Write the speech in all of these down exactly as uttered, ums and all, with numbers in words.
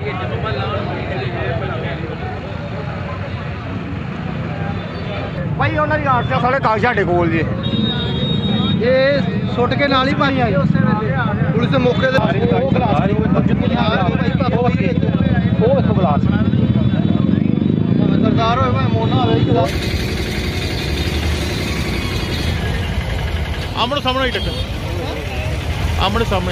भाई उन्होंने आरसी साढ़े कागज साढ़े कोल जी ये सुट के नाल ही पानी आई पुलिस के मौके सरदार हो मोना आमने सामने ही टक्कर आमने सामने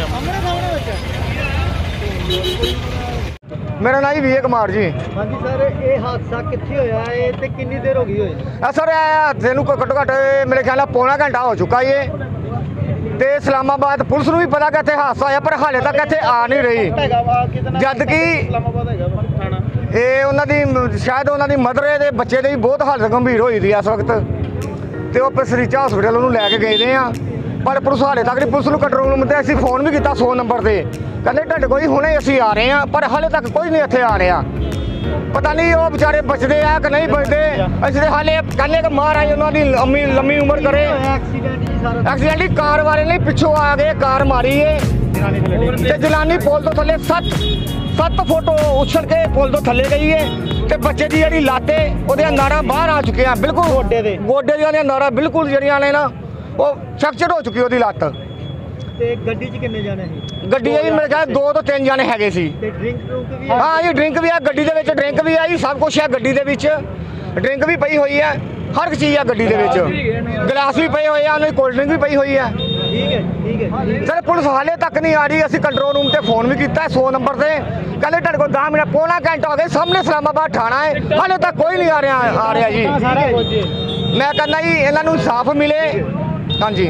मेरा नाम जी विजय कुमार जी। हाँ जी सर, ये हादसा कितने होया है ते कितनी देर हो गई होए? सर हादसे नूं घट्टो घट्ट मेरे ख्याल नाल पौना घंटा हो चुका है ते इस्लामाबाद पुलिस नूं भी पता कि इत्थे हादसा होया पर हाले तक इत्थे आ नहीं रही जद कि ये उन्हां दी शायद उन्हां दी मदर दे बच्चे दे भी बहुत हालत गंभीर होई दी इस वक्त ते ओह सरीचा हॉस्पिटल उन्होंने लैके गए दे आ पर पुलिस हाले तक नहीं। पुलिस नूं कंट्रोल रूम ते असीं फोन भी किया सौ नंबर से कहते ढंड कोई हुणे असीं आ रहे हैं पर हाले तक कोई नहीं इत्थे आ रहा। पता नहीं वो बेचारे बचते हैं कि नहीं बचते असीं ते हाले कहने कि महाराज उन्हां दी लंबी लंबी उम्र करे। एक्सीडेंट ही कार वाले नहीं पिछों आ गए कार मारी है ते जलानी पुल तो थले सत्त सत्त फुट उछल के पुल तो थले गई है ते बच्चे की जी लत्त है वो नाड़ा बाहर आ चुके हैं बिल्कुल गोडे दे गोडे दी नाड़ा बिल्कुल जड़ियां ने ना वो फ्रैक्चर हो चुकी ਉਹਦੀ ਲੱਤ ਤੇ ਗੱਡੀ 'ਚ ਕਿੰਨੇ ਜਾਣੇ ਸੀ? ਗੱਡੀ ਇਹ ਮੇਰੇ ਖਿਆਲ ਦੋ ਤੋਂ ਤਿੰਨ ਜਾਣੇ ਹੈਗੇ ਸੀ ਤੇ ਡਰਿੰਕ ਡਰੂਕ ਵੀ? ਹਾਂ ਇਹ ਡਰਿੰਕ ਵੀ ਆ ਗੱਡੀ ਦੇ ਵਿੱਚ ਡਰਿੰਕ ਵੀ ਆ ਜੀ ਸਭ ਕੁਝ ਆ ਗੱਡੀ ਦੇ ਵਿੱਚ ਡਰਿੰਕ ਵੀ ਪਈ ਹੋਈ ਹੈ ਹਰ ਇੱਕ ਚੀਜ਼ ਆ ਗੱਡੀ ਦੇ ਵਿੱਚ ਗਲਾਸ ਵੀ ਪਏ ਹੋਏ ਆ ਉਹਨਾਂ ਦੀ ਕੋਲਡ ਡਰਿੰਕ ਵੀ ਪਈ ਹੋਈ ਹੈ। ਠੀਕ ਹੈ ਠੀਕ ਹੈ ਸਰ ਪੁਲਿਸ ਹਾਲੇ ਤੱਕ ਨਹੀਂ ਆ ਰਹੀ। ਅਸੀਂ ਕੰਟਰੋਲ ਰੂਮ ਤੇ ਫੋਨ ਵੀ ਕੀਤਾ ਸौ ਨੰਬਰ ਤੇ ਕਹਿੰਦੇ ਤੁਹਾਡੇ ਕੋਲ ਦਸ ਮਿੰਟ ਪੌਣਾ ਘੰਟਾ ਹੋ ਗਿਆ ਸਾਹਮਣੇ ਇਸਲਾਮਾਬਾਦ ਥਾਣਾ ਹੈ ਹਾਲੇ ਤੱਕ ਕੋਈ ਨਹੀਂ ਆ ਰਿਹਾ ਆ ਰਿਹਾ ਜੀ। ਮੈਂ ਕਹਿੰਦਾ ਜੀ ਇਹਨਾਂ ਨੂੰ ਇਨਸਾਫ ਮਿਲੇ। हाँ जी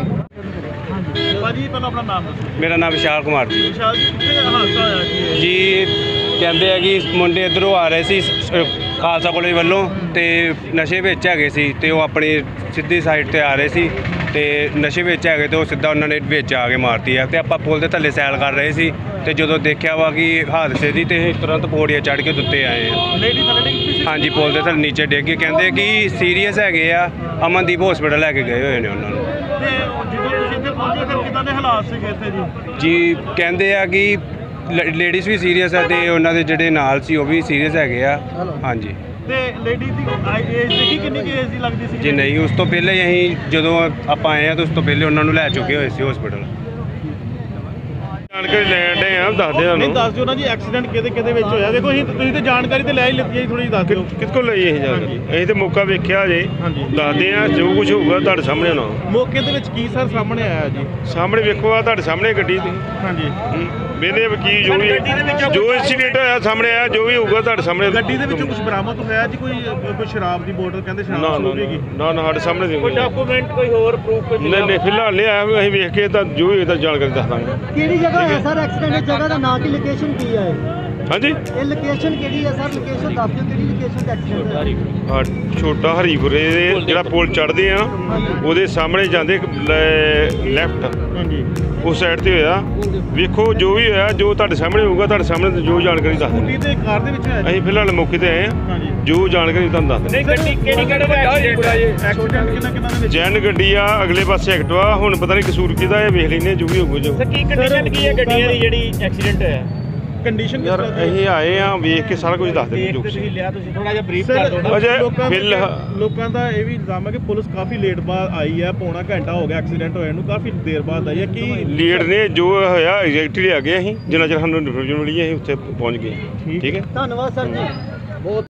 मेरा नाम विशाल कुमार जी जी कहते हैं कि मुंडे इधरों आ रहे सी खालसा कॉलेज वालों ते नशे विच हैगे सी ते वो अपनी सीधी साइड ते आ रहे सी ते नशे विच हैगे ते वो सीधा उन्होंने विच आके मारती है ते आपां पुल दे थल्ले सैल कर रहे सी ते जदों देखिया वा कि हादसे दी ते तुरंत पौड़ियां चढ़ के उत्ते आए हैं। हाँ जी पुल दे थल्ले नीचे डिग के कहते कि सीरीयस हैगे आ अमनदीप हॉस्पिटल लैके गए हुए ने उन्होंने जी कहते हैं कि लेडीज़ भी सीरीयस है तो उन्होंने जोड़े नाल सी वो भी सीरीयस है। हाँ जी जी नहीं उस तो पहले अं जो आप आए हैं तो उस तो पहले उन्होंने लै चुके हुए सी हॉस्पिटल जानकारी लैन डे आ दस दे नहीं दस दिओ ना जी एक्सीडेंट किहदे किहदे विच होया देखो असीं तुसीं ते जानकारी ते लै ही लत्ती थोड़ी दस दिओ किसको लई असीं जानकारी असीं ते मौका वेखिया जे दसदे आ जो कुछ होਊਗਾ ਤੁਹਾਡੇ ਸਾਹਮਣੇ ਨਾ मौके ਦੇ ਵਿੱਚ ਕੀ ਸਰ ਸਾਹਮਣੇ ਆਇਆ ਜੀ ਸਾਹਮਣੇ ਵੇਖੋ ਆ ਤੁਹਾਡੇ ਸਾਹਮਣੇ ਗੱਡੀ ਤੇ ਹਾਂਜੀ ਮੇਰੇ ਵਕੀਲ ਜੋ ਵੀ ਜੋ ਇੰਸੀਡੈਂਟ ਹੋਇਆ ਸਾਹਮਣੇ ਆਇਆ ਜੋ ਵੀ ਹੋਊਗਾ ਤੁਹਾਡੇ ਸਾਹਮਣੇ ਗੱਡੀ ਦੇ ਵਿੱਚੋਂ ਕੁਝ ਬਰਾਮਦ ਹੋਇਆ ਜੀ ਕੋਈ ਕੋਈ ਸ਼ਰਾਬ ਦੀ ਬੋਤਲ ਕਹਿੰਦੇ ਸ਼ਰਾਬ ਹੋਵੇਗੀ ਨਾ ਨਾ ਸਾਡੇ ਸਾਹਮਣੇ ਕੋਈ ਡਾਕੂਮੈਂਟ ਕੋਈ ਹੋਰ ਪ੍ਰੂਫ ਕੋਈ ਨਹੀਂ ਨਹੀਂ ਫਿਲਹਾਲ ਨਹੀਂ ਆਇਆ ਅਸੀਂ ਵੇਖ ਕੇ ਤਾਂ ਜੋ ਵੀ ਇਹਦਾ ਜਾਣਕਾਰੀ ਦੱਸ ਦਾਂਗੇ। ਕਿਹੜੀ ਜਗ੍ਹਾ ਹੈ ਸਰ ਐਕਸੀਡੈਂਟ ਜਗ੍ਹਾ ਦਾ ਨਾਂ ਕੀ ਲੋਕੇਸ਼ਨ ਕੀ ਹੈ? ਹਾਂਜੀ ਇਹ ਲੋਕੇਸ਼ਨ ਕਿਹੜੀ ਹੈ ਸਰ? ਲੋਕੇਸ਼ਨ ਦੱਸ ਦਿਓ ਕਿਹੜੀ ਲੋਕੇਸ਼ਨ ਤੇ ਐਕਸੀਡੈਂਟ ਹੈ? ਹਾਂ ਛੋਟਾ ਹਰੀਪੁਰੇ ਦੇ ਜਿਹੜਾ ਪੁਲ ਚੜ੍ਹਦੇ ਆ ਉਹਦੇ ਸਾਹਮਣੇ ਜਾਂਦੇ ਲੈਫਟ ਹਾਂਜੀ उस साइड से होया वेखो जो भी होया जो तुहाडे सामने होगा तुहाडे सामने जो जानकारी दस स्कूटी ते कार दे विच असीं फिलहाल मौके ते आए हां जो जानकारी तुहानूं दस नहीं गड्डी केड़ी केड़ी एक्सीडेंट किन्ना किन्ना दे विच जैन गड्डी आ अगले पासे एक्टिवा हुण पता नहीं कसूर किहदा है वेख लैने जो भी होगा जो सर की कंडीशन की है गड्डियां दी जेहड़ी एक्सीडेंट होया कंडीशन यार असीं आए हां वेख के सारा कुछ दस दे जो ਤੁਸੀਂ ਲਿਆ ਤੁਸੀਂ ਥੋੜਾ ਜਿਹਾ ਬਰੀਫ ਕਰ ਦਿਓ ਨਾ ਅਜੇ ਲੋਕਾਂ ਦਾ ਇਹ ਵੀ ਇਲਜ਼ਾਮ ਹੈ ਕਿ ਪੁਲਿਸ ਕਾਫੀ ਲੇਟ ਬਾਅਦ ਆਈ ਹੈ ਪੌਣਾ ਘੰਟਾ ਹੋ ਗਿਆ ਐਕਸੀਡੈਂਟ ਹੋਇਆ ਨੂੰ ਕਾਫੀ ਦੇਰ ਬਾਅਦ ਆਈ ਹੈ ਕਿ ਲੀਡ ਨੇ ਜੋ ਹੋਇਆ ਐਗਜ਼ੈਕਟਲੀ ਆ ਗਏ ਅਸੀਂ ਜਿੰਨਾ ਚਿਰ ਸਾਨੂੰ ਇਨਫੋਰਮੇਸ਼ਨ ਮਿਲੀ ਅਸੀਂ ਉੱਥੇ ਪਹੁੰਚ ਗਏ। ਠੀਕ ਹੈ ਧੰਨਵਾਦ ਸਰ ਜੀ ਬਹੁਤ।